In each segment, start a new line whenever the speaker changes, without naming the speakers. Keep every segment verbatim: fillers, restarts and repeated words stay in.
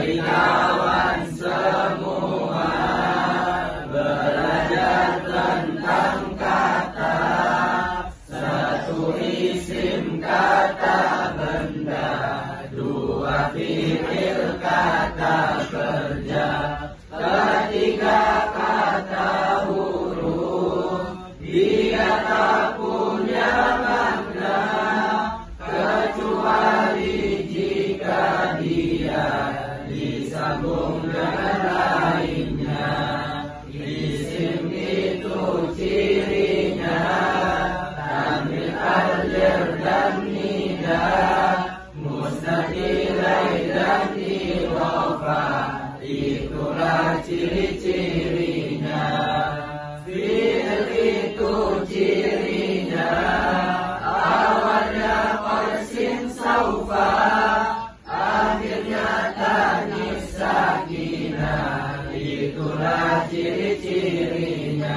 kawan semua, belajar tentang kata. Satu isim kata benda, dua fi'il kata kerja, ketiga kata huruf. Dia tak punya makna kecuali jika dia disambung dengan lainnya. Isim itu cirinya tanwin, alif dan nida, musnad ilaih dan idhofah. Itulah ciri-cirinya. Fi'il itu cirinya awalnya qasin saufa, akhirnya tanis sakinah. Itulah ciri-cirinya.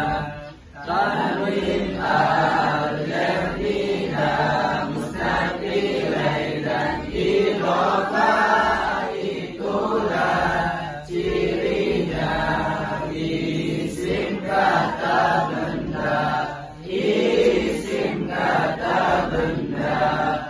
Tanwin, alif, nida, musnad ilaih dan idhofah. Itulah cirinya. Isim kata benda, isim kata benda.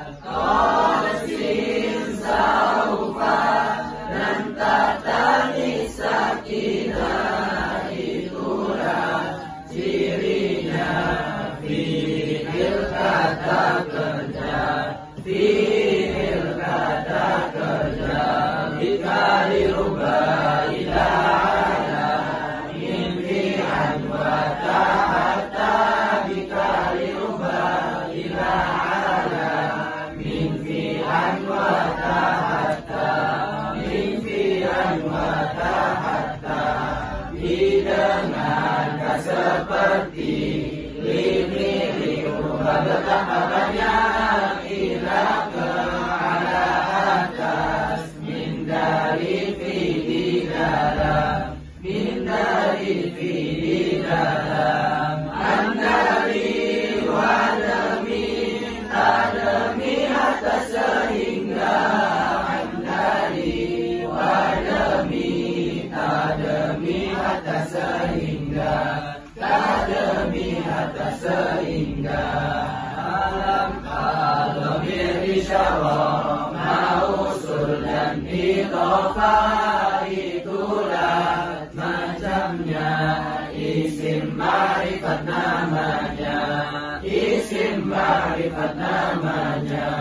Qasin saufa dan tanis sakinah. Itulah cirinya. Fi'il kata kerja, fi'il kata kerja. Bikali rubah ila ala min fi'an wa ta'ata. Bikali rubah ila ala min fi'an wa ta'ata. Min fi'an wa ta'ata. Dengan seperti lini rubah betapa banyak ila ke ala atas. Min dari fi di dalam, min dari fi di dalam. An dari wa demi, ta demi atas sehingga. An dari wa demi, ta demi atas sehingga. Ta demi atas sehingga. Alam kalau berisyarah mausul dan idhofah. Itulah macamnya isim ma'rifat namanya, isim ma'rifat namanya.